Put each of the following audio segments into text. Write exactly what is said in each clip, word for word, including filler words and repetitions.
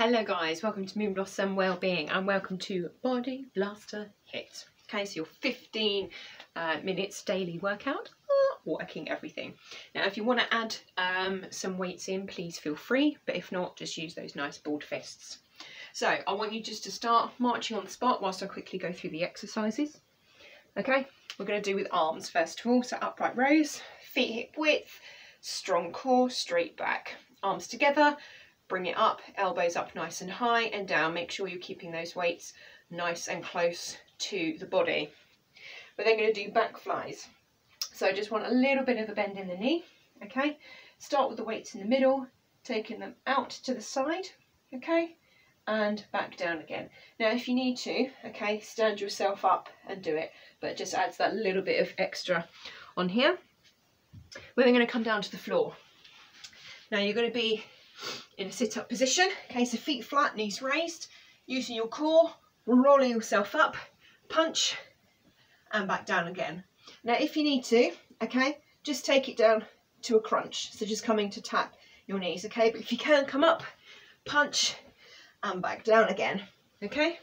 Hello guys, welcome to Moon Blossom Wellbeing and welcome to Body Blaster HIIT. Okay, so your fifteen uh, minutes daily workout, working everything. Now if you want to add um, some weights in, please feel free, but if not, just use those nice balled fists. So I want you just to start marching on the spot whilst I quickly go through the exercises. Okay, we're going to do with arms first of all, so upright rows, feet hip width, strong core, straight back, arms together. Bring it up, elbows up nice and high and down. Make sure you're keeping those weights nice and close to the body. We're then going to do back flies. So I just want a little bit of a bend in the knee, okay? Start with the weights in the middle, taking them out to the side, okay? And back down again. Now if you need to, okay, stand yourself up and do it, but it just adds that little bit of extra on here. We're then going to come down to the floor. Now you're going to be in a sit-up position, okay, so feet flat, knees raised, using your core, rolling yourself up, punch, and back down again. Now if you need to, okay, just take it down to a crunch, so just coming to tap your knees, okay, but if you can come up, punch, and back down again, okay.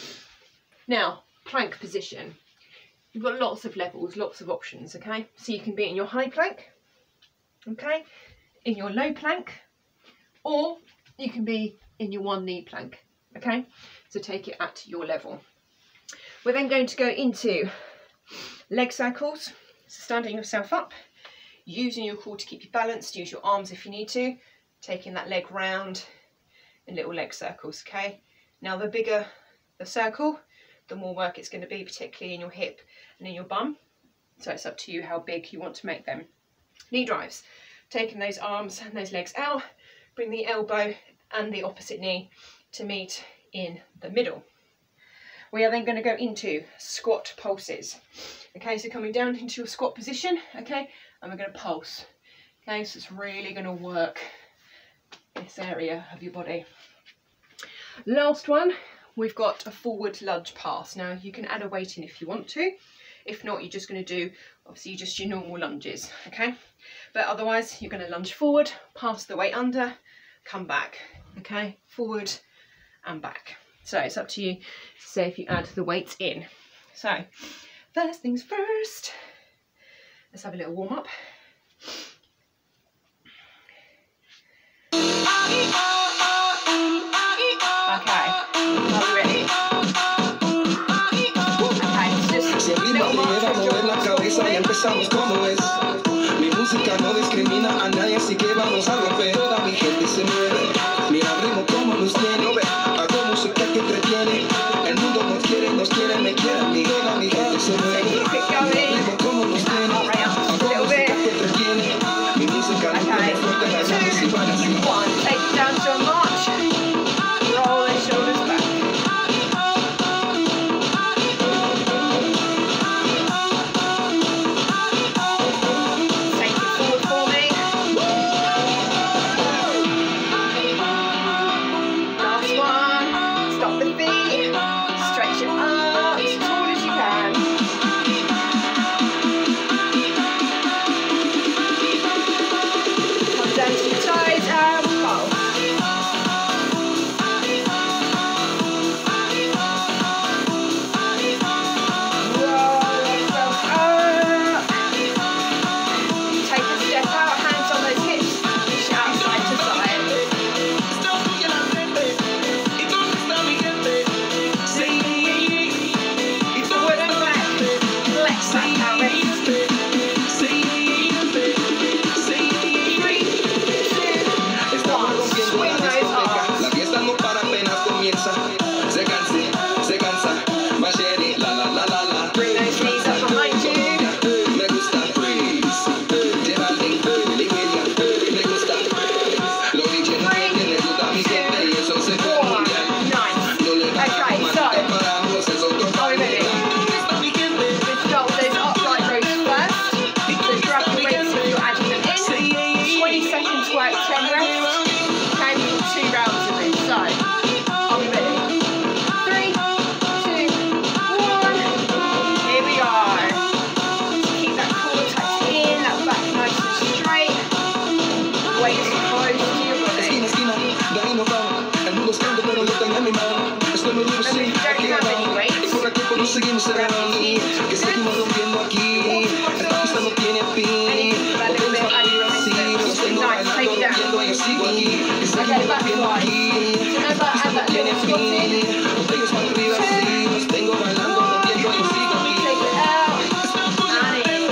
Now, plank position. You've got lots of levels, lots of options, okay, so you can be in your high plank, okay, in your low plank, or you can be in your one knee plank, okay? So take it at your level. We're then going to go into leg circles. So standing yourself up, using your core to keep you balanced, use your arms if you need to, taking that leg round in little leg circles, okay? Now the bigger the circle, the more work it's going to be, particularly in your hip and in your bum. So it's up to you how big you want to make them. Knee drives, taking those arms and those legs out, bring the elbow and the opposite knee to meet in the middle. We are then going to go into squat pulses. Okay, so coming down into your squat position, okay, and we're going to pulse. Okay, so it's really going to work this area of your body. Last one, we've got a forward lunge pass. Now you can add a weight in if you want to. If not, you're just going to do, obviously, just your normal lunges, okay? But otherwise, you're going to lunge forward, pass the weight under, come back, okay? Forward and back. So it's up to you to say if you add the weights in. So, first things first, let's have a little warm up. Okay, are we ready? Y empezamos como es. Mi música no discrimina a nadie, así que vamos a romper. Toda mi gente se mueve. Mira el ritmo como nos tiene. Hago música que entretiene. El mundo nos quiere, nos quiere, me quiere a mí. Toda mi gente se mueve. Mira el ritmo como nos tiene. Hago música que entretiene. Mi música no tiene fuerte, las ganas y van así. One, take it down to a march. Roll the shoulders back. Okay, back twice. Remember, add that little squat in. Two, one, take it out, and in.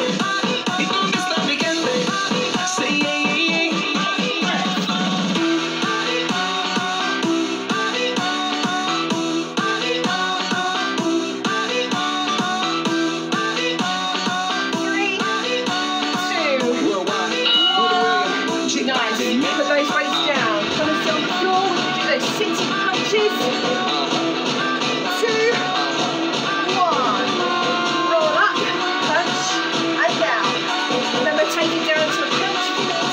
Put those weights down. Come and sit on the floor. Do those sitting punches. Two, one. Roll up, punch, and down. Remember, take it down to a crunch if you need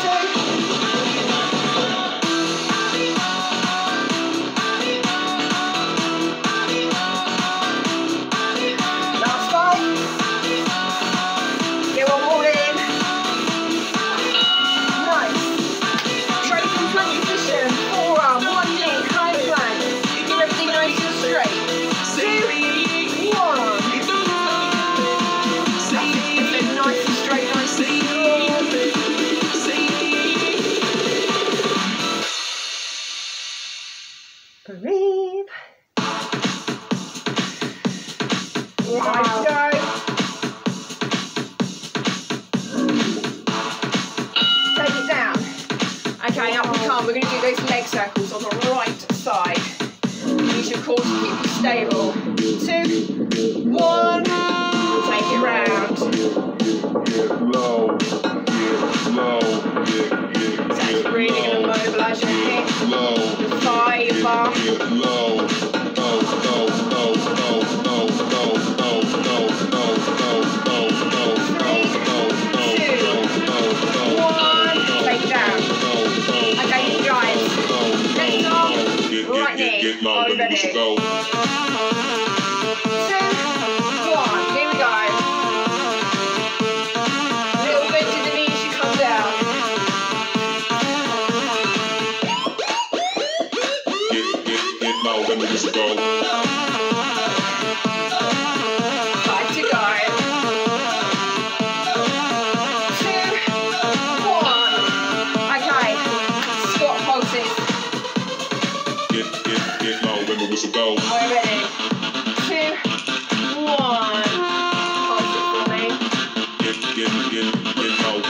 to. Last five. Get one more in. Forearm, one knee, high plank. Keep everything nice and straight. Two, one. Keep it nice and straight, nice and strong. Breathe. Wow. Go. Take it down. Okay, up we come. We're going to do those leg circles on the right side. You should, of course, keep you stable. Two, one, take it round. It's actually really going to mobilise your hips, your thigh, your bum. Three, two, one, take it down. Okay, guys. Left arm, right knee. Are you ready? Two, one. Here we go. Little bend in the knees as you come down. Get, get, get low, let me just go. Five to go. Two, one. Okay. Squat pulses. Get, get, get low, let me just go. Are you ready? Two, one. Pulse it for me. Get, get, get, get low.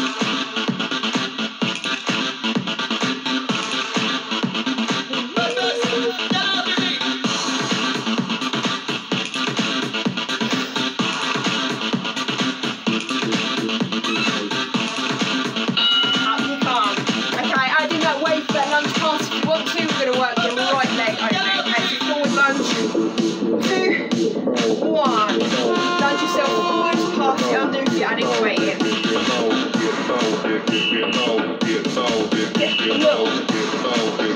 Up you come. Okay, adding that weight for that lunge pass if you want to. We're going to work your right leg only. Okay, so forward lunge. Two, one. Lunge yourself forward, pass it under if you're adding the weight in. Get low.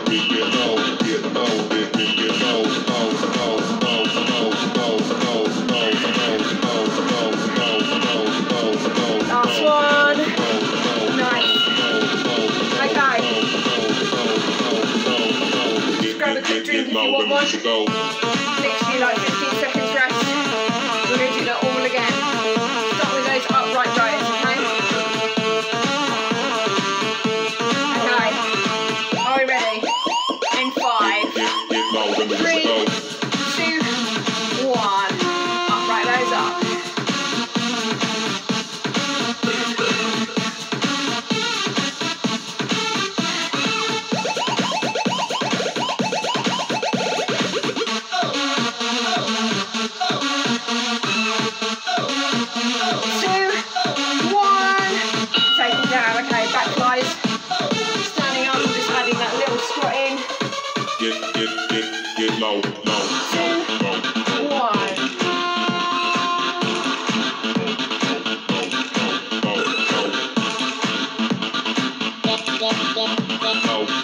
Last one. Nice. Okay. Just grab a quick drink if you want one. Literally like fifteen seconds rest. We're going to do that all again. Start with those upright rows, okay? Okay. Are we ready? In five, three, two, one. Upright rows up. Two, one. Take it down. Okay, back lies. Standing up, just adding that little squat in. Get, get, get, get low, low, Two, low, low, one. low, low.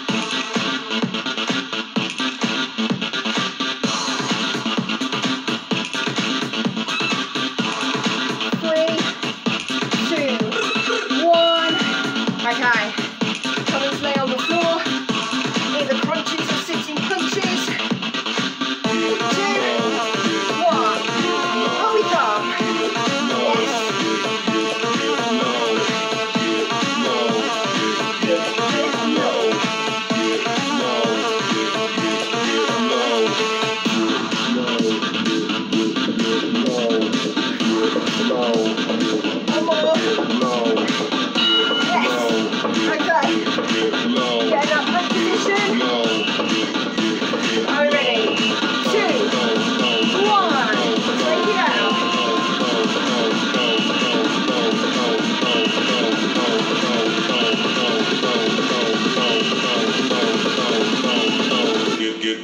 Three, two, one. Okay. Come and lay on the floor. Either crunches or sitting punches.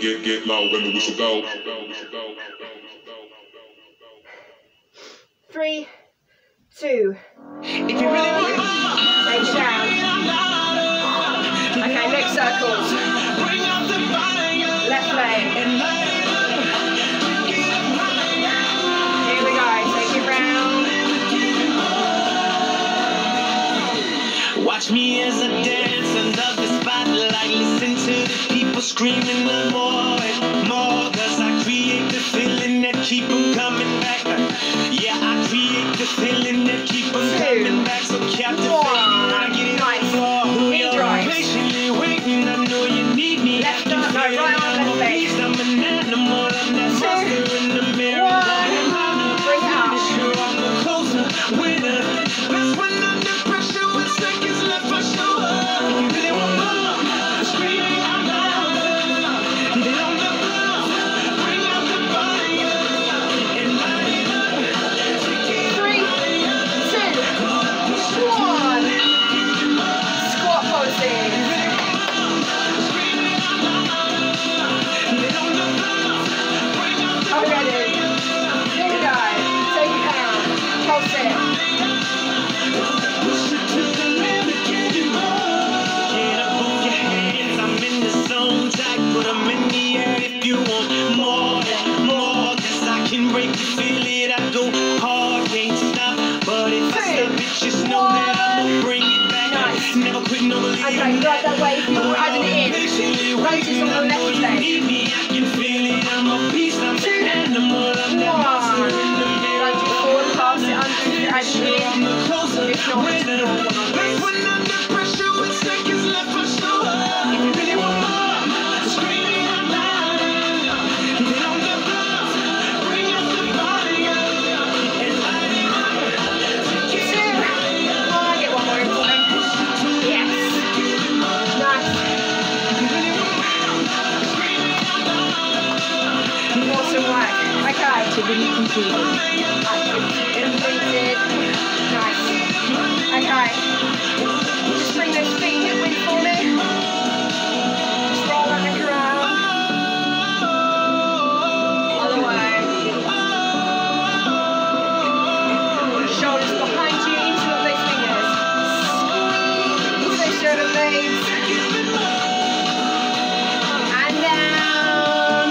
get, get low when the whistle go. Three, two, if you really want it, take it down. Okay, next circles. Left leg. Here we go, take it round. Watch me as I dance under the spotlight. Listen to the people screaming the more and more. Cause I create the feeling that keep them coming back. Yeah, I create the feeling that keep them coming back. So captivating when I get it on the floor. Knee drives. Patiently waiting, I know you need me. Left arm, no, right arm, left leg. I'm an animal, I'm that monster in the mirror. Bring it up. Sure, I'm a closer winner. That's when under pressure with seconds left for sure. You really want more? Screaming out loud. They don't know. Bring out the fire and light it up. Three, two, one. Squat posing. Are we ready? Here we go. Take it down. Pulse it. Get up on your hands, I'm in the zone. Tight, put 'em in the air if you want more and more. Cause I can break you, feel it, I go hard, can't stop. But if I stop it, just know that I'ma bring it back. Nice. Never quit, no believe. Okay, right that way. You're adding it in. Rotates on the left leg. I can feel it, I'm a beast, I'm an animal, I'm that monster in the mirror. Lunge forward, pass it under, you're adding it in. If not, it's a normal one on this. When under pressure with seconds left for sure. If you really want more, screaming out loud. Get on the bluff, bring out the fire and light it up. Two. Oh, I get one more in for me. Yes. Nice. Awesome work. Okay. Activity completed. Completed. Nice. Okay. Just bring those feet hip width for me. Just roll that neck around. Other way. Shoulders behind you, interlock those fingers. Squeeze those shoulder blades. And down.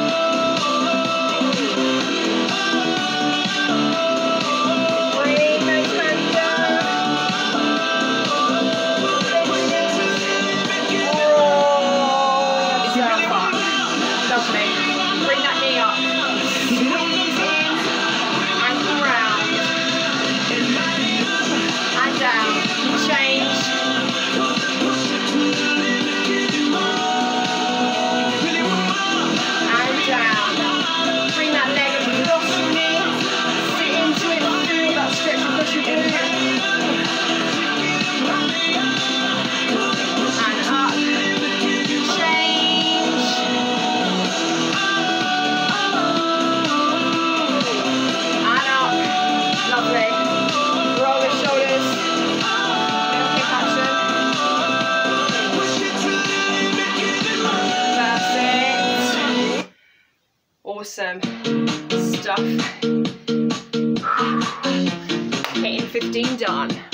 Bring those hands down. Lift it. Roll yourself up. Lovely. Bring that knee up. Squeeze in. Ankle round. And down. Change. And down. Bring that leg across your knee. Sit into it. Feel that stretch across your glute. And up. Change. And up. Lovely. Roll the shoulders. Little hip action. Perfect. Awesome stuff. Hitting fifteen done.